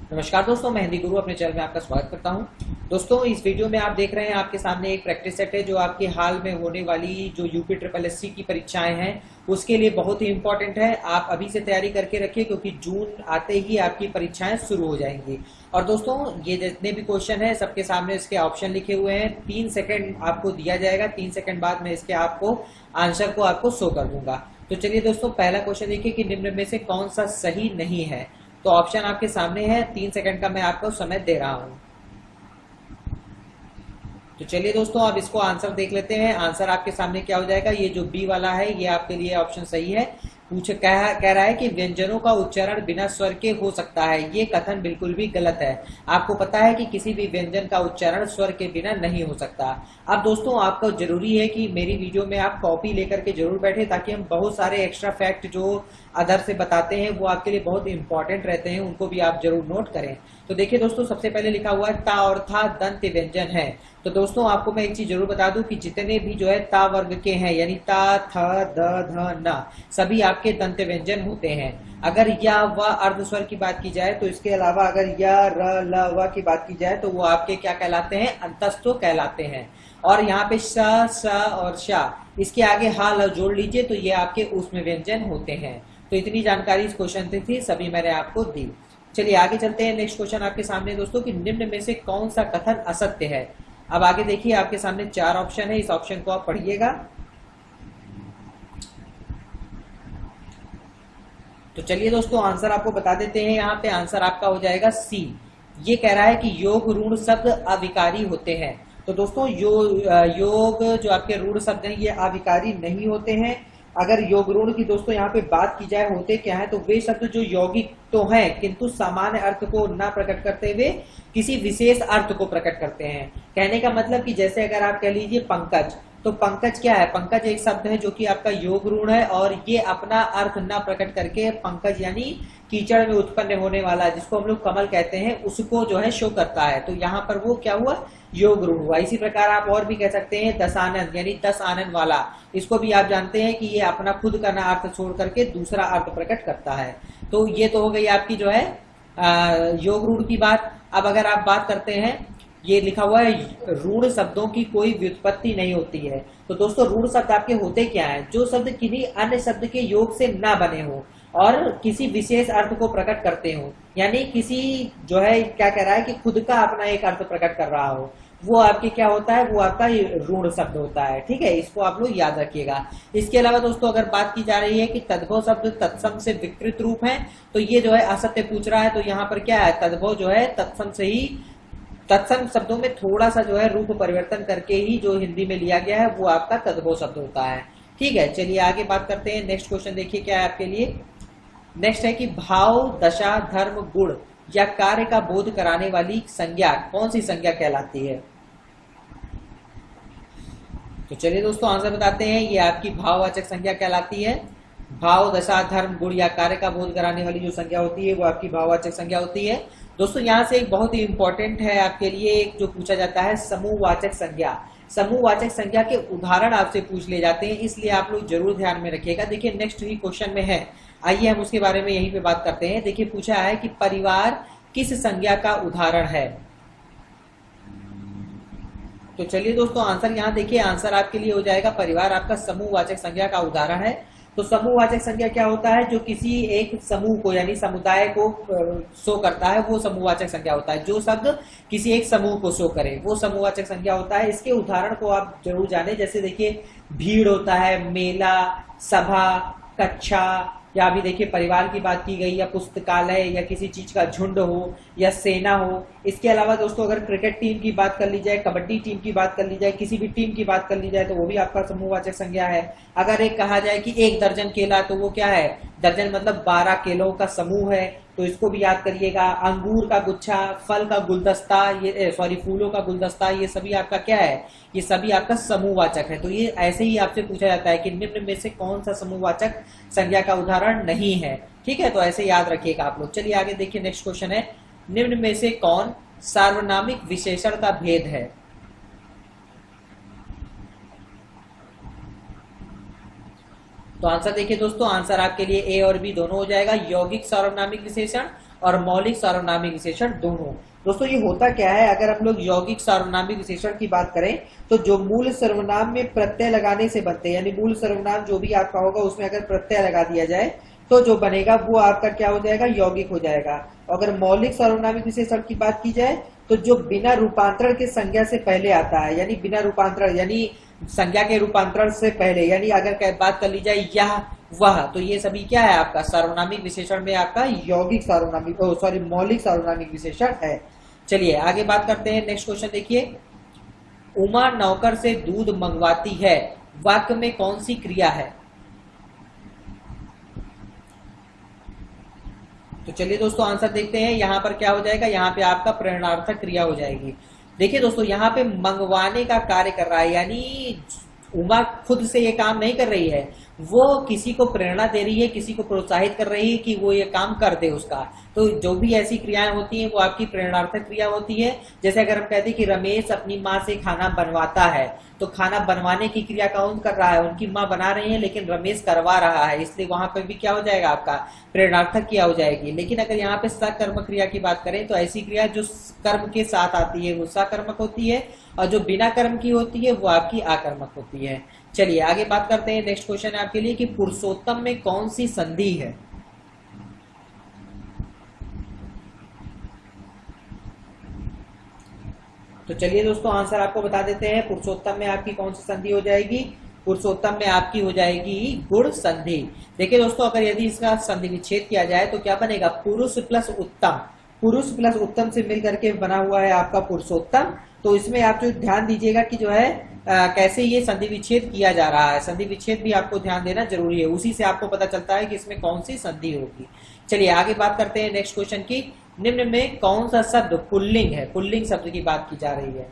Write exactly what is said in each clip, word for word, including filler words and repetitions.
नमस्कार दोस्तों, मैं हिंदी गुरु अपने चैनल में आपका स्वागत करता हूं। दोस्तों, इस वीडियो में आप देख रहे हैं आपके सामने एक प्रैक्टिस सेट है जो आपके हाल में होने वाली जो यूपी ट्रिपल एस सी की परीक्षाएं हैं उसके लिए बहुत ही इंपॉर्टेंट है। आप अभी से तैयारी करके रखिए क्योंकि जून आते ही आपकी परीक्षाएं शुरू हो जाएंगी। और दोस्तों, ये जितने भी क्वेश्चन है सबके सामने इसके ऑप्शन लिखे हुए हैं। तीन सेकेंड आपको दिया जाएगा, तीन सेकेंड बाद में इसके आपको आंसर को आपको शो कर दूंगा। तो चलिए दोस्तों, पहला क्वेश्चन देखिए कि निम्न में से कौन सा सही नहीं है। तो ऑप्शन आपके सामने है, तीन सेकंड का मैं आपको समय दे रहा हूं। तो चलिए दोस्तों, अब इसको आंसर देख लेते हैं। आंसर आपके सामने क्या हो जाएगा। ये जो बी वाला है ये आपके लिए ऑप्शन सही है। पूछ कह, कह रहा है कि व्यंजनों का उच्चारण बिना स्वर के हो सकता है। ये कथन बिल्कुल भी गलत है। आपको पता है कि किसी भी व्यंजन का उच्चारण स्वर के बिना नहीं हो सकता। अब दोस्तों, आपको जरूरी है कि मेरी वीडियो में आप कॉपी लेकर के जरूर बैठे ताकि हम बहुत सारे एक्स्ट्रा फैक्ट जो अदर से बताते हैं वो आपके लिए बहुत इंपॉर्टेंट रहते हैं, उनको भी आप जरूर नोट करें। तो देखिए दोस्तों, सबसे पहले लिखा हुआ है ता और था दंत व्यंजन है। तो दोस्तों, आपको मैं एक चीज जरूर बता दूं कि जितने भी जो है ता वर्ग के हैं यानी ता थ द ध न सभी आपके दंत व्यंजन होते हैं। अगर या व अर्ध स्वर की बात की जाए तो इसके अलावा अगर या र ल व की बात की जाए तो वो आपके क्या कहलाते हैं, अंतस्थ कहलाते हैं। और यहाँ पे श स और शा इसके आगे हा ल जोड़ लीजिए तो ये आपके ऊष्म व्यंजन होते हैं। तो इतनी जानकारी इस क्वेश्चन से थी, सभी मैंने आपको दी। चलिए आगे चलते हैं। नेक्स्ट क्वेश्चन आपके सामने दोस्तों कि निम्न में से कौन सा कथन असत्य है। अब आगे देखिए, आपके सामने चार ऑप्शन है, इस ऑप्शन को आप पढ़िएगा। तो चलिए दोस्तों, आंसर आपको बता देते हैं। यहाँ पे आंसर आपका हो जाएगा सी। ये कह रहा है कि योग ऋण शब्द अविकारी होते हैं। तो दोस्तों, यो, योग जो आपके ऋण शब्द हैं ये अविकारी नहीं होते हैं। अगर योग ऋण की दोस्तों यहाँ पे बात की जाए होते क्या है, तो वे शब्द जो यौगिक तो हैं किंतु सामान्य अर्थ को न प्रकट करते हुए किसी विशेष अर्थ को प्रकट करते हैं। कहने का मतलब कि जैसे अगर आप कह लीजिए पंकज, तो पंकज क्या है, पंकज एक शब्द है जो कि आपका योग ऋण है और ये अपना अर्थ न प्रकट करके पंकज यानी कीचड़ में उत्पन्न होने वाला जिसको हम लोग कमल कहते हैं उसको जो है शो करता है। तो यहाँ पर वो क्या हुआ, योग ऋण हुआ। इसी प्रकार आप और भी कह सकते हैं दशानन यानी दस आनंद वाला, इसको भी आप जानते हैं कि ये अपना खुद का ना अर्थ छोड़ करके दूसरा अर्थ प्रकट करता है। तो ये तो हो गई आपकी जो है योग ऋण की बात। अब अगर आप बात करते हैं, ये लिखा हुआ है ऋण शब्दों की कोई व्युत्पत्ति नहीं होती है। तो दोस्तों, ऋण शब्द आपके होते क्या है, जो शब्द किन्हीं अन्य शब्द के योग से ना बने हो और किसी विशेष अर्थ को प्रकट करते हो, यानी किसी जो है क्या कह रहा है कि खुद का अपना एक अर्थ प्रकट कर रहा हो, वो आपके क्या होता है, वो आपका ऋण शब्द होता है। ठीक है, इसको आप लोग याद रखिएगा। इसके अलावा दोस्तों, अगर बात की जा रही है कि तद्भव शब्द तत्सम से विकृत रूप है, तो ये जो है असत्य पूछ रहा है। तो यहाँ पर क्या है, तद्भव जो है तत्सम से ही, तत्सम शब्दों में थोड़ा सा जो है रूप परिवर्तन करके ही जो हिंदी में लिया गया है वो आपका तद्भव शब्द होता है। ठीक है, चलिए आगे बात करते हैं। नेक्स्ट क्वेश्चन देखिए क्या है आपके लिए। नेक्स्ट है कि भाव, दशा, धर्म, गुण या कार्य का बोध कराने वाली संज्ञा कौन सी संज्ञा कहलाती है। तो चलिए दोस्तों, आंसर बताते हैं। ये आपकी भाववाचक संज्ञा कहलाती है। भाव, दशा, धर्म, गुण या कार्य का बोध कराने वाली जो संज्ञा होती है वो आपकी भाववाचक संज्ञा होती है। दोस्तों, यहाँ से एक बहुत ही इंपॉर्टेंट है आपके लिए, एक जो पूछा जाता है समूहवाचक संज्ञा। समूहवाचक संज्ञा के उदाहरण आपसे पूछ ले जाते हैं, इसलिए आप लोग जरूर ध्यान में रखिएगा। देखिए नेक्स्ट ही क्वेश्चन में है, आइए हम उसके बारे में यहीं पे बात करते हैं। देखिए पूछा है कि परिवार किस संज्ञा का उदाहरण है। तो चलिए दोस्तों, आंसर यहाँ देखिए, आंसर आपके लिए हो जाएगा परिवार आपका समूहवाचक संज्ञा का उदाहरण है। तो समूहवाचक संज्ञा क्या होता है, जो किसी एक समूह को यानी समुदाय को शो करता है वो समूहवाचक संज्ञा होता है। जो शब्द किसी एक समूह को शो करे वो समूहवाचक संज्ञा होता है। इसके उदाहरण को आप जरूर जाने, जैसे देखिए भीड़ होता है, मेला, सभा, कक्षा, या अभी देखिए परिवार की बात की गई, या पुस्तकालय, या किसी चीज का झुंड हो, या सेना हो। इसके अलावा दोस्तों, अगर क्रिकेट टीम की बात कर ली जाए, कबड्डी टीम की बात कर ली जाए, किसी भी टीम की बात कर ली जाए तो वो भी आपका समूहवाचक संज्ञा है। अगर एक कहा जाए कि एक दर्जन केला, तो वो क्या है, दर्जन मतलब बारह केलों का समूह है, तो इसको भी याद करिएगा। अंगूर का गुच्छा, फल का गुलदस्ता, ये सॉरी फूलों का गुलदस्ता, ये सभी आपका क्या है, ये सभी आपका समूहवाचक है। तो ये ऐसे ही आपसे पूछा जाता है कि निम्न में से कौन सा समूहवाचक संज्ञा का उदाहरण नहीं है। ठीक है, तो ऐसे याद रखिएगा आप लोग। चलिए आगे देखिए, नेक्स्ट क्वेश्चन है, निम्न में से कौन सार्वनामिक विशेषण का भेद है। तो आंसर देखिए दोस्तों, आंसर आपके लिए ए और बी दोनों हो जाएगा। यौगिक सार्वनामिक विशेषण और मौलिक सार्वनामिक विशेषण दोनों। दोस्तों ये होता क्या है, अगर हम लोग यौगिक सार्वनामिक विशेषण की बात करें तो जो मूल सर्वनाम में प्रत्यय लगाने से बनते हैं, यानी मूल सर्वनाम जो भी आपका होगा उसमें अगर प्रत्यय लगा दिया जाए तो जो बनेगा वो आपका क्या हो जाएगा, यौगिक हो जाएगा। अगर मौलिक सार्वनामिक विशेषण की बात की जाए तो जो बिना रूपांतरण के संज्ञा से पहले आता है, यानी बिना रूपांतरण यानी संज्ञा के रूपांतरण से पहले, यानी अगर बात कर ली जाए यह वह, तो ये सभी क्या है आपका सार्वनामिक विशेषण में आपका यौगिक सार्वनामिक सॉरी मौलिक सार्वनामिक विशेषण है। चलिए आगे बात करते हैं। नेक्स्ट क्वेश्चन देखिए, उमा नौकर से दूध मंगवाती है, वाक्य में कौन सी क्रिया है? तो चलिए दोस्तों आंसर देखते हैं। यहां पर क्या हो जाएगा, यहाँ पे आपका प्रेरणार्थक क्रिया हो जाएगी। देखिए दोस्तों यहाँ पे मंगवाने का कार्य कर रहा है, यानी उमा खुद से ये काम नहीं कर रही है, वो किसी को प्रेरणा दे रही है, किसी को प्रोत्साहित कर रही है कि वो ये काम कर दे उसका। तो जो भी ऐसी क्रियाएं होती हैं वो आपकी प्रेरणार्थक क्रिया होती है। जैसे अगर हम कहते हैं कि रमेश अपनी माँ से खाना बनवाता है, तो खाना बनवाने की क्रिया कौन कर रहा है, उनकी माँ बना रही है लेकिन रमेश करवा रहा है, इसलिए वहां पर भी क्या हो जाएगा आपका प्रेरणार्थक क्रिया हो जाएगी। लेकिन अगर यहाँ पे सकर्मक क्रिया की बात करें तो ऐसी क्रिया जो कर्म के साथ आती है वो सकर्मक होती है, और जो बिना कर्म की होती है वो आपकी आकर्मक होती है। चलिए आगे बात करते हैं। नेक्स्ट क्वेश्चन है आपके लिए कि पुरुषोत्तम में कौन सी संधि है? तो चलिए दोस्तों आंसर आपको बता देते हैं। पुरुषोत्तम में आपकी कौन सी संधि हो जाएगी? पुरुषोत्तम में आपकी हो जाएगी गुण संधि। देखिए दोस्तों अगर यदि इसका संधि विच्छेद किया जाए तो क्या बनेगा, पुरुष प्लस उत्तम, पुरुष प्लस उत्तम से मिल करके बना हुआ है आपका पुरुषोत्तम। तो इसमें आप जो ध्यान दीजिएगा कि जो है आ, कैसे ये संधि विच्छेद किया जा रहा है, संधि विच्छेद भी आपको ध्यान देना जरूरी है, उसी से आपको पता चलता है कि इसमें कौन सी संधि होगी। चलिए आगे बात करते हैं नेक्स्ट क्वेश्चन की, निम्न में कौन सा शब्द पुल्लिंग है? पुल्लिंग शब्द की बात की जा रही है।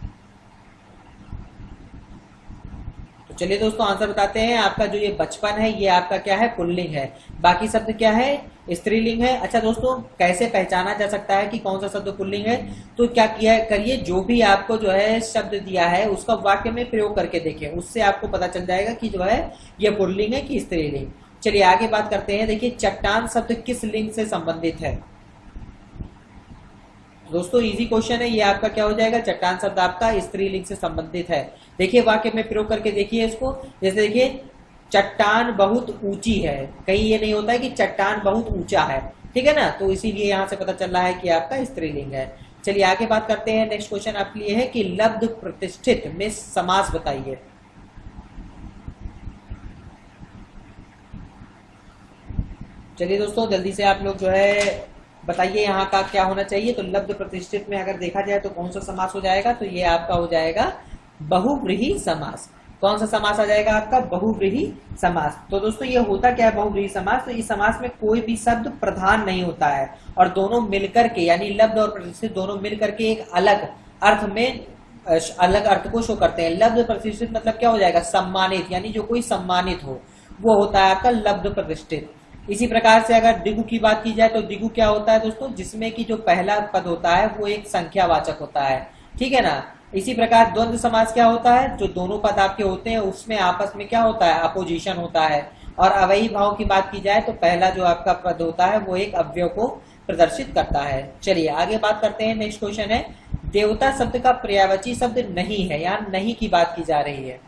तो चलिए दोस्तों आंसर बताते हैं। आपका जो ये बचपन है ये आपका क्या है, पुल्लिंग है। बाकी शब्द क्या है, स्त्रीलिंग है। अच्छा दोस्तों कैसे पहचाना जा सकता है कि कौन सा शब्द पुल्लिंग है? तो क्या किया करिए, जो भी आपको जो है शब्द दिया है उसका वाक्य में प्रयोग करके देखें, उससे आपको पता चल जाएगा कि जो है ये पुल्लिंग है कि स्त्रीलिंग। चलिए आगे बात करते हैं। देखिए चट्टान शब्द किस लिंग से संबंधित है? दोस्तों इजी क्वेश्चन है ये, आपका क्या हो जाएगा, चट्टान शब्द आपका स्त्रीलिंग से संबंधित है। देखिए वाक्य में प्रयोग करके देखिए इसको। जैसे देखिए चट्टान बहुत ऊंची है, कहीं ये नहीं होता है कि चट्टान बहुत ऊंचा है, ठीक है ना, तो इसीलिए यहां से पता चल रहा है कि आपका स्त्रीलिंग है। चलिए आगे बात करते हैं। नेक्स्ट क्वेश्चन आपके लिए है कि लब्ध प्रतिष्ठित में समास बताइए। चलिए दोस्तों जल्दी से आप लोग जो है बताइए यहाँ का क्या होना चाहिए। तो लब्ध प्रतिष्ठित में अगर देखा जाए तो कौन सा समास हो जाएगा, तो ये आपका हो जाएगा बहुव्रीहि समास। कौन सा समास आ जाएगा आपका, बहुव्रीहि समास। तो दोस्तों ये होता क्या है बहुव्रीहि समास, तो इस समास में कोई भी शब्द प्रधान नहीं होता है और दोनों मिलकर के यानी लब्ध और प्रतिष्ठित दोनों मिलकर के एक अलग अर्थ में अलग अर्थ को शो करते हैं। लब्ध प्रतिष्ठित मतलब क्या हो जाएगा, सम्मानित, यानी जो कोई सम्मानित हो वो होता है आपका लब्ध प्रतिष्ठित। इसी प्रकार से अगर दिगु की बात की जाए तो दिगु क्या होता है दोस्तों, जिसमें कि जो पहला पद होता है वो एक संख्यावाचक होता है, ठीक है ना। इसी प्रकार द्वंद्व समास क्या होता है, जो दोनों पद आपके होते हैं उसमें आपस में क्या होता है, अपोजिशन होता है। और अवयवी भाव की बात की जाए तो पहला जो आपका पद होता है वो एक अवयव को प्रदर्शित करता है। चलिए आगे बात करते हैं। नेक्स्ट क्वेश्चन है, देवता शब्द का पर्यायवाची शब्द नहीं है, यहाँ नहीं की बात की जा रही है।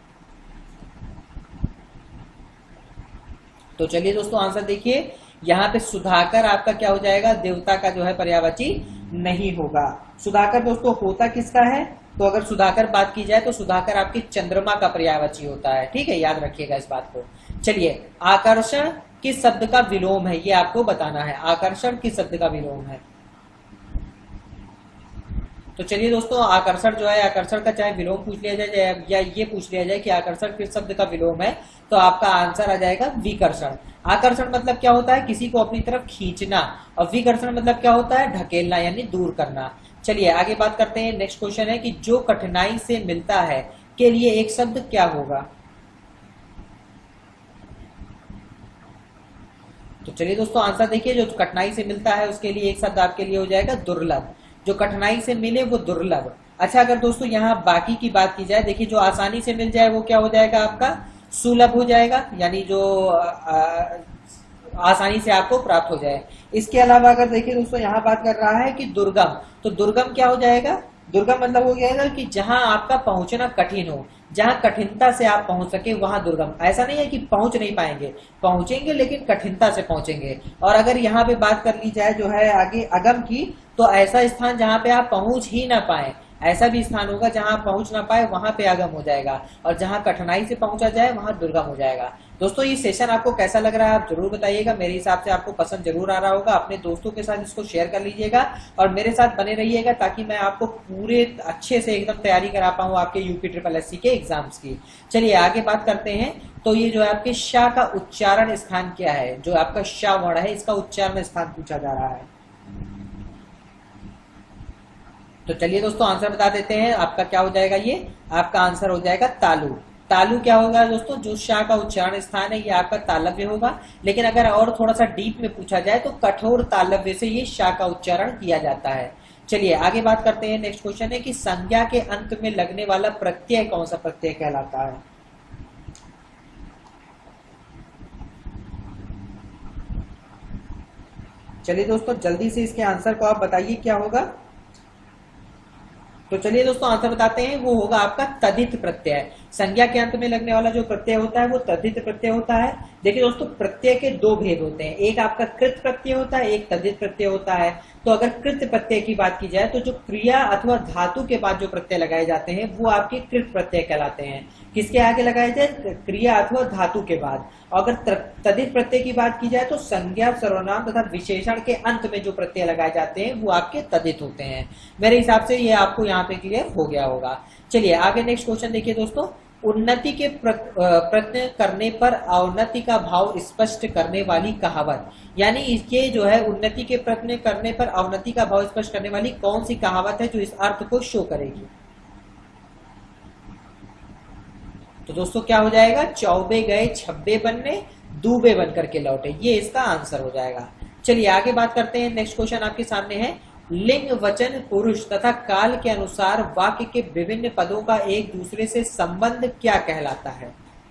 तो चलिए दोस्तों आंसर देखिए, यहाँ पे सुधाकर आपका क्या हो जाएगा, देवता का जो है पर्यायवाची नहीं होगा। सुधाकर दोस्तों होता किसका है, तो अगर सुधाकर बात की जाए तो सुधाकर आपके चंद्रमा का पर्यायवाची होता है, ठीक है, याद रखिएगा इस बात को। चलिए आकर्षण किस शब्द का विलोम है, ये आपको बताना है। आकर्षण किस शब्द का विलोम है? तो चलिए दोस्तों आकर्षण जो है, आकर्षण का चाहे विलोम पूछ लिया जाए या ये पूछ लिया जाए कि आकर्षण किस शब्द का विलोम है, तो आपका आंसर आ जाएगा विकर्षण। आकर्षण मतलब क्या होता है, किसी को अपनी तरफ खींचना, और विकर्षण मतलब क्या होता है, ढकेलना यानी दूर करना। चलिए आगे बात करते हैं। नेक्स्ट क्वेश्चन है कि जो कठिनाई से मिलता है के लिए एक शब्द क्या होगा। तो चलिए दोस्तों आंसर देखिए, जो कठिनाई से मिलता है उसके लिए एक शब्द आपके लिए हो जाएगा दुर्लभ। जो कठिनाई से मिले वो दुर्लभ। अच्छा अगर दोस्तों यहाँ बाकी की बात की जाए, देखिए जो आसानी से मिल जाए वो क्या हो जाएगा आपका सुलभ हो जाएगा, यानी जो आ, आसानी से आपको प्राप्त हो जाए। इसके अलावा अगर देखिए दोस्तों यहाँ बात कर रहा है कि दुर्गम, तो दुर्गम क्या हो जाएगा, दुर्गम मतलब हो जाएगा कि जहां आपका पहुंचना कठिन हो, जहां कठिनता से आप पहुंच सके वहां दुर्गम। ऐसा नहीं है कि पहुंच नहीं पाएंगे, पहुंचेंगे लेकिन कठिनता से पहुंचेंगे। और अगर यहाँ पे बात कर ली जाए जो है आगे अगम की, तो ऐसा स्थान जहां पे आप पहुंच ही ना पाए, ऐसा भी स्थान होगा जहां आप पहुंच ना पाए वहां पे अगम हो जाएगा, और जहां कठिनाई से पहुंचा जाए वहां दुर्गम हो जाएगा। दोस्तों ये सेशन आपको कैसा लग रहा है आप जरूर बताइएगा, मेरे हिसाब से आपको पसंद जरूर आ रहा होगा। अपने दोस्तों के साथ इसको शेयर कर लीजिएगा और मेरे साथ बने रहिएगा ताकि मैं आपको पूरे अच्छे से एकदम तैयारी करा पाऊँ आपके यूपी ट्रिपल एस सी के एग्जाम्स की। चलिए आगे बात करते हैं। तो ये जो है आपके शाह का उच्चारण स्थान क्या है, जो आपका शाह वर्ण है इसका उच्चारण स्थान पूछा जा रहा है। तो चलिए दोस्तों आंसर बता देते हैं, आपका क्या हो जाएगा, ये आपका आंसर हो जाएगा तालु। तालु क्या होगा दोस्तों, जो शाह का उच्चारण स्थान है ये आपका तालव्य होगा। लेकिन अगर और थोड़ा सा डीप में पूछा जाए तो कठोर तालव्य से ये शाह का उच्चारण किया जाता है। चलिए आगे बात करते हैं। नेक्स्ट क्वेश्चन है कि संज्ञा के अंत में लगने वाला प्रत्यय कौन सा प्रत्यय कहलाता है। चलिए दोस्तों जल्दी से इसके आंसर को आप बताइए क्या होगा। तो चलिए दोस्तों आंसर बताते हैं, वो होगा आपका तदित प्रत्यय। संज्ञा के अंत में लगने वाला जो प्रत्यय होता है वो तदित प्रत्यय होता है। देखिए दोस्तों प्रत्यय के दो भेद होते हैं, एक आपका कृत प्रत्यय होता है, एक तदित प्रत्यय होता है। तो अगर कृत प्रत्यय की बात की जाए तो जो क्रिया अथवा धातु के बाद जो प्रत्यय लगाए जाते हैं वो आपके कृत प्रत्यय कहलाते हैं। किसके आगे लगाए जाए, क्रिया अथवा धातु के बाद। अगर तदित प्रत्यय की बात की जाए तो संज्ञा, सर्वनाम तथा विशेषण के अंत में जो प्रत्यय लगाए जाते हैं वो आपके तदित होते हैं। मेरे हिसाब से ये आपको यहाँ पे क्लियर हो गया होगा। चलिए आगे नेक्स्ट क्वेश्चन देखिए दोस्तों, उन्नति के प्रयत्न करने पर अवनति का भाव स्पष्ट करने वाली कहावत, यानी इसके जो है उन्नति के प्रयत्न करने पर अवनति का भाव स्पष्ट करने वाली कौन सी कहावत है जो इस अर्थ को शो करेगी। तो दोस्तों क्या हो जाएगा, चौबे गए छब्बे बनने, दूबे बन करके लौटे, ये इसका आंसर हो जाएगा। चलिए आगे बात करते हैं। नेक्स्ट क्वेश्चन आपके सामने है, लिंग, वचन, पुरुष तथा काल के अनुसार वाक्य के विभिन्न पदों का एक दूसरे से संबंध क्या कहलाता है।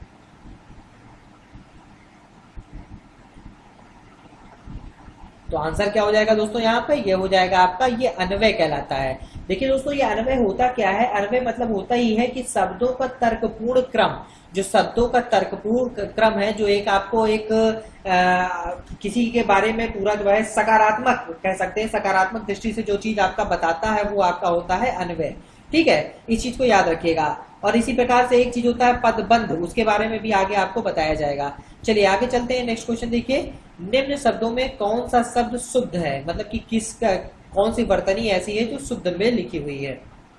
तो आंसर क्या हो जाएगा दोस्तों, यहाँ पे ये हो जाएगा आपका, ये अन्वय कहलाता है। देखिए दोस्तों ये अन्वय होता क्या है, अन्वय मतलब होता ही है कि शब्दों का तर्कपूर्ण क्रम, जो शब्दों का तर्कपूर्ण क्रम है, जो एक आपको एक आ, किसी के बारे में पूरा जो है सकारात्मक कह सकते हैं, सकारात्मक दृष्टि से जो चीज आपका बताता है वो आपका होता है अन्वय। ठीक है, इस चीज को याद रखिएगा। और इसी प्रकार से एक चीज होता है पदबंध, उसके बारे में भी आगे आपको बताया जाएगा। चलिए आगे चलते हैं। नेक्स्ट क्वेश्चन देखिए, निम्न शब्दों में कौन सा शब्द शुद्ध है, मतलब कि किस का कौन सी वर्तनी ऐसी है जो शुद्ध में लिखी हुई है।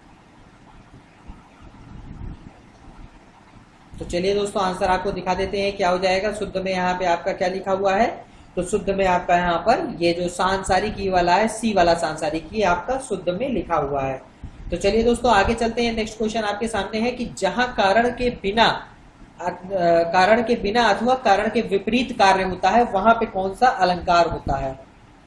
तो चलिए दोस्तों आंसर आपको दिखा देते हैं क्या हो जाएगा। शुद्ध में यहाँ पे आपका क्या लिखा हुआ है, तो शुद्ध में आपका यहाँ पर ये जो सांसारिक वाला है, सी वाला सांसारिक, ये आपका शुद्ध में लिखा हुआ है। तो चलिए दोस्तों आगे चलते हैं। नेक्स्ट क्वेश्चन आपके सामने है कि जहां कारण के बिना कारण के बिना अथवा कारण के विपरीत कार्य होता है वहां पे कौन सा अलंकार होता है।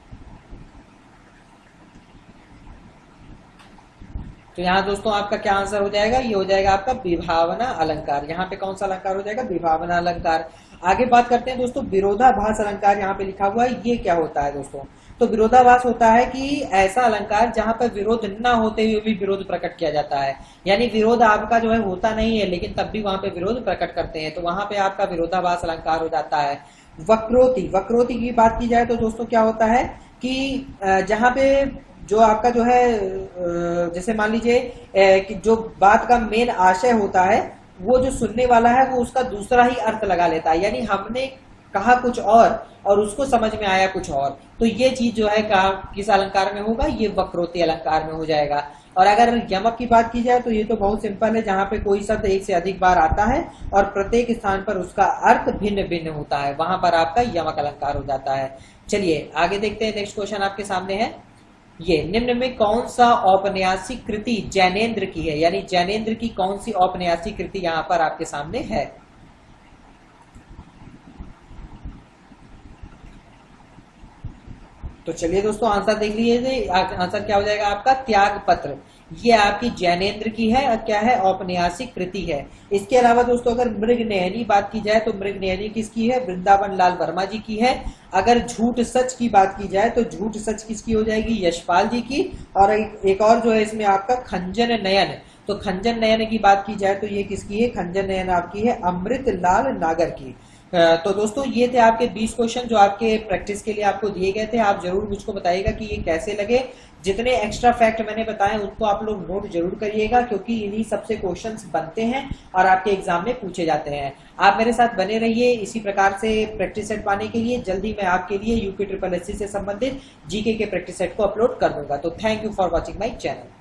तो यहाँ दोस्तों आपका क्या आंसर हो जाएगा, ये हो जाएगा आपका विभावना अलंकार। यहाँ पे कौन सा अलंकार हो जाएगा, विभावना अलंकार। आगे बात करते हैं दोस्तों, विरोधाभास अलंकार यहाँ पे लिखा हुआ है, ये क्या होता है दोस्तों। तो विरोधाभास होता है कि ऐसा अलंकार जहां पर विरोध न होते हुए भी विरोध प्रकट किया जाता है, यानी विरोध आपका जो है होता नहीं है लेकिन तब भी वहां पे विरोध प्रकट करते हैं, तो वहां पे आपका विरोधाभास अलंकार हो जाता है। वक्रोति, वक्रोति की बात की जाए तो दोस्तों क्या होता है कि जहां पे जो आपका जो है जैसे मान लीजिए कि जो बात का मेन आशय होता है वो जो सुनने वाला है वो उसका दूसरा ही अर्थ लगा लेता है, यानी हमने कहा कुछ और और उसको समझ में आया कुछ और, तो ये चीज जो है कहा किस अलंकार में होगा, ये वक्रोति अलंकार में हो जाएगा। और अगर यमक की बात की जाए तो ये तो बहुत सिंपल है, जहां पे कोई शब्द एक से अधिक बार आता है और प्रत्येक स्थान पर उसका अर्थ भिन्न भिन्न होता है, वहां पर आपका यमक अलंकार हो जाता है। चलिए आगे देखते हैं। नेक्स्ट क्वेश्चन आपके सामने है, ये निम्न में कौन सा औपन्यासिक कृति जैनेन्द्र की है, यानी जैनेन्द्र की कौन सी औपन्यासिक कृति यहाँ पर आपके सामने है। तो तो चलिए दोस्तों आंसर देख लीजिए, आंसर क्या हो जाएगा आपका त्याग पत्र। ये आपकी जैनेन्द्र की है, क्या है, औपन्यासिक कृति है। इसके अलावा दोस्तों अगर मृगनयनी बात की जाए तो मृगनयनी किसकी है, वृंदावन लाल वर्मा जी की है। अगर झूठ सच की बात की जाए तो झूठ सच किसकी हो जाएगी, यशपाल जी की। और एक, एक और जो है इसमें आपका खंजन नयन, तो खंजन नयन की बात की जाए तो ये किसकी है, खंजन नयन आपकी है अमृत लाल नागर की। तो दोस्तों ये थे आपके बीस क्वेश्चन जो आपके प्रैक्टिस के लिए आपको दिए गए थे। आप जरूर मुझको बताइएगा कि ये कैसे लगे। जितने एक्स्ट्रा फैक्ट मैंने बताए उनको आप लोग नोट जरूर करिएगा, क्योंकि इन्हीं सबसे क्वेश्चंस बनते हैं और आपके एग्जाम में पूछे जाते हैं। आप मेरे साथ बने रहिए इसी प्रकार से प्रैक्टिस सेट पाने के लिए। जल्दी मैं आपके लिए यूपी ट्रिपल एस सी से संबंधित जीके के प्रैक्टिस सेट को अपलोड कर दूंगा। तो thank you for watching my channel.